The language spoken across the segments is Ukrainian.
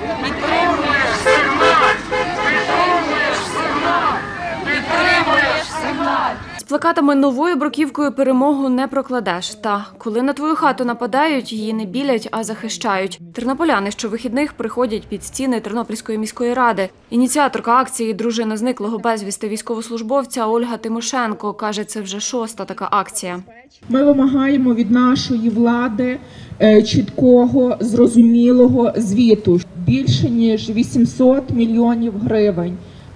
Підтримуєш сигнал! Підтримуєш сигнал! Підтримуєш сигнал! З плакатами «Новою бруківкою перемогу не прокладеш». Та коли на твою хату нападають, її не білять, а захищають. Тернополяни щовихідних приходять під стіни Тернопільської міської ради. Ініціаторка акції «Дружина зниклого безвісти військовослужбовця» Ольга Тимошенко каже, це вже 6-та така акція. Ми вимагаємо від нашої влади чіткого, зрозумілого звіту. Більше ніж 800 мільйонів гривень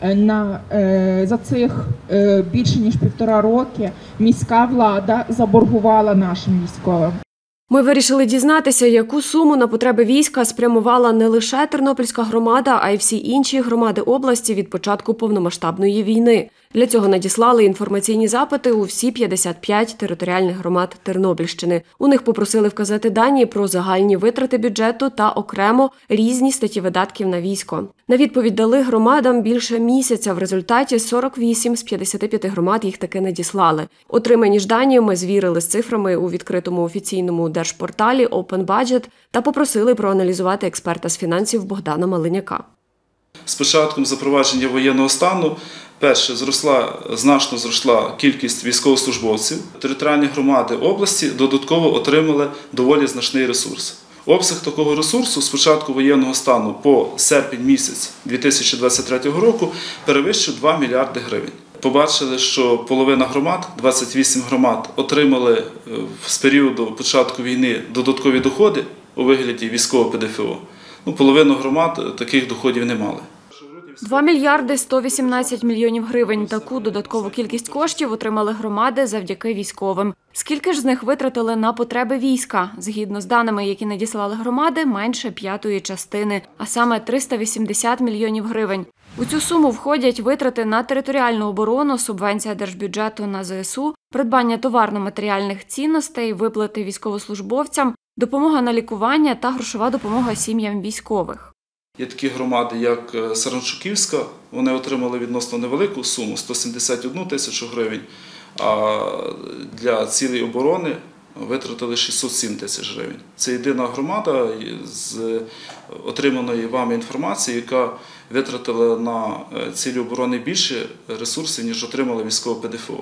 за цих більше ніж 1,5 роки міська влада заборгувала нашим військовим. Ми вирішили дізнатися, яку суму на потреби війська спрямувала не лише Тернопільська громада, а й всі інші громади області від початку повномасштабної війни. Для цього надіслали інформаційні запити у всі 55 територіальних громад Тернопільщини. У них попросили вказати дані про загальні витрати бюджету та окремо різні статті видатків на військо. На відповідь дали громадам більше місяця. В результаті 48 з 55 громад їх таки надіслали. Отримані ж дані ми звірили з цифрами у відкритому офіційному держпорталі Open Budget та попросили проаналізувати експерта з фінансів Богдана Малиняка. З початком запровадження воєнного стану, перше, значно зросла кількість військовослужбовців. Територіальні громади області додатково отримали доволі значний ресурс. Обсяг такого ресурсу з початку воєнного стану по серпень місяць 2023 року перевищив 2 мільярди гривень. Побачили, що половина громад, 28 громад, отримали з періоду початку війни додаткові доходи у вигляді військового ПДФО. Половина громад таких доходів не мали. 2 мільярди 118 мільйонів гривень. Таку додаткову кількість коштів отримали громади завдяки військовим. Скільки ж з них витратили на потреби війська? Згідно з даними, які надіслали громади, менше 1/5 частини, а саме 380 мільйонів гривень. У цю суму входять витрати на територіальну оборону, субвенція держбюджету на ЗСУ, придбання товарно-матеріальних цінностей, виплати військовослужбовцям, допомога на лікування та грошова допомога сім'ям військових. Є такі громади, як Саранчуківська, вони отримали відносно невелику суму – 171 тисячу гривень, а для цілей оборони витратили 607 тисяч гривень. Це єдина громада з отриманої вами інформації, яка витратила на цілі оборони більше ресурсів, ніж отримала військове ПДФО.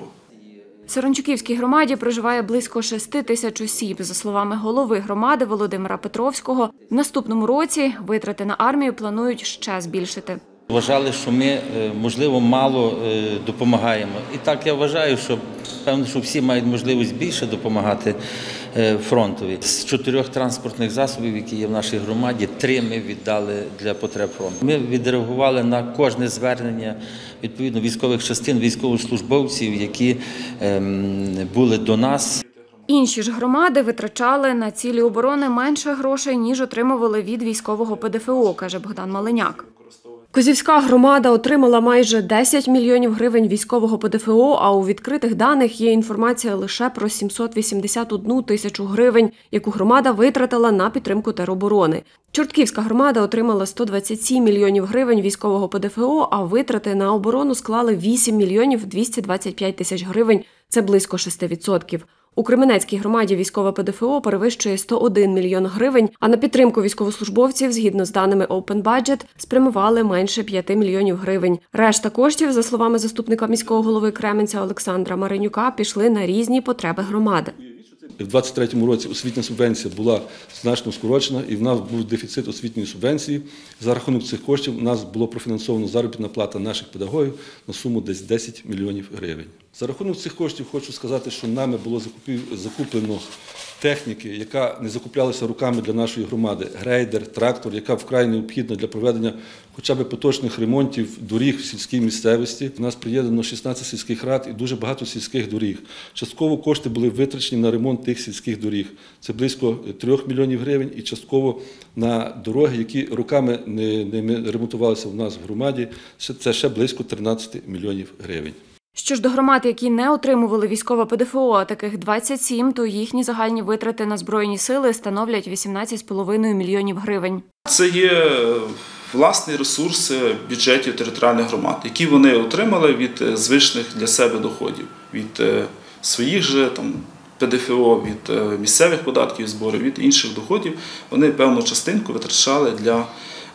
В Саранчуківській громаді проживає близько 6 тисяч осіб. За словами голови громади Володимира Петровського, в наступному році витрати на армію планують ще збільшити. Вважали, що ми, можливо, мало допомагаємо. І так я вважаю, що певно, що всі мають можливість більше допомагати фронтові. З 4 транспортних засобів, які є в нашій громаді, 3 ми віддали для потреб фронту. Ми відреагували на кожне звернення відповідно військових частин, військовослужбовців, які були до нас. Інші ж громади витрачали на цілі оборони менше грошей, ніж отримували від військового ПДФО, каже Богдан Малиняк. Козівська громада отримала майже 10 мільйонів гривень військового ПДФО, а у відкритих даних є інформація лише про 781 тисячу гривень, яку громада витратила на підтримку тероборони. Чортківська громада отримала 127 мільйонів гривень військового ПДФО, а витрати на оборону склали 8 мільйонів 225 тисяч гривень, це близько 6%. У Кременецькій громаді військове ПДФО перевищує 101 мільйон гривень, а на підтримку військовослужбовців, згідно з даними Open Budget, спрямували менше 5 мільйонів гривень. Решта коштів, за словами заступника міського голови Кременця Олександра Маринюка, пішли на різні потреби громади. У 2023 році освітня субвенція була значно скорочена, і в нас був дефіцит освітньої субвенції. За рахунок цих коштів у нас було профінансовано заробітна плата наших педагогів на суму десь 10 мільйонів гривень. За рахунок цих коштів хочу сказати, що нами було закуплено техніки, яка не закуплялася руками для нашої громади. Грейдер, трактор, яка вкрай необхідна для проведення хоча б поточних ремонтів доріг в сільській місцевості. У нас приєднано 16 сільських рад і дуже багато сільських доріг. Частково кошти були витрачені на ремонт тих сільських доріг. Це близько 3 мільйонів гривень і частково на дороги, які роками не ремонтувалися в нас в громаді. Це ще близько 13 мільйонів гривень. Що ж до громад, які не отримували військове ПДФО, а таких 27, то їхні загальні витрати на Збройні сили становлять 18,5 мільйонів гривень. Це є власний ресурс бюджетів територіальних громад, які вони отримали від звичних для себе доходів, від своїх же ПДФО, від місцевих податків і зборів, від інших доходів. Вони певну частинку витрачали для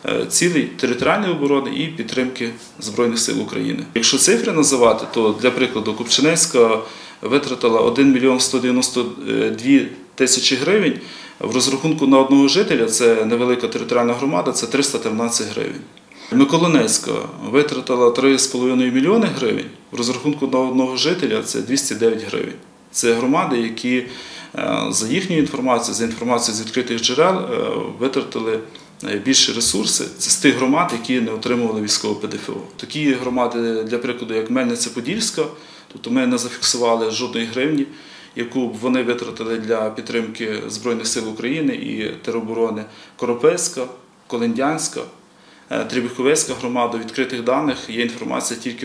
цілей територіальної оборони і підтримки Збройних сил України. Якщо цифри називати, то, для прикладу, Купчинецька витратила 1 мільйон 192 тисячі гривень, в розрахунку на одного жителя, це невелика територіальна громада, це 313 гривень. Миколинецька витратила 3,5 мільйони гривень, в розрахунку на одного жителя це 209 гривень. Це громади, які, за їхньою інформацією, за інформацією з відкритих джерел, витратили більші ресурси. Це з тих громад, які не отримували військове ПДФО. Такі громади, для прикладу, як Мельниця-Подільська, тобто ми не зафіксували жодної гривні, яку б вони витратили для підтримки Збройних сил України і тероборони. Коропецька, Колендянська, Требіховецька громада. У відкритих даних є інформація тільки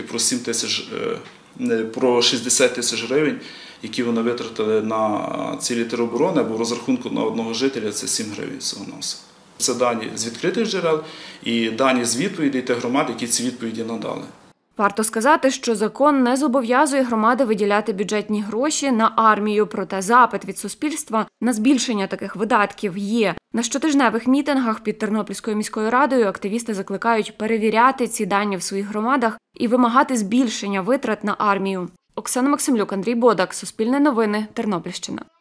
про 60 тисяч гривень, які вони витратили на цілі тероборони, або в розрахунку на одного жителя це 7 гривень всього-навсього. Це дані з відкритих джерел і дані з відповідей тих громад, які ці відповіді надали. Варто сказати, що закон не зобов'язує громади виділяти бюджетні гроші на армію, проте запит від суспільства на збільшення таких видатків є. На щотижневих мітингах під Тернопільською міською радою активісти закликають перевіряти ці дані в своїх громадах і вимагати збільшення витрат на армію. Оксана Максимлюк, Андрій Бодак, Суспільне новини, Тернопільщина.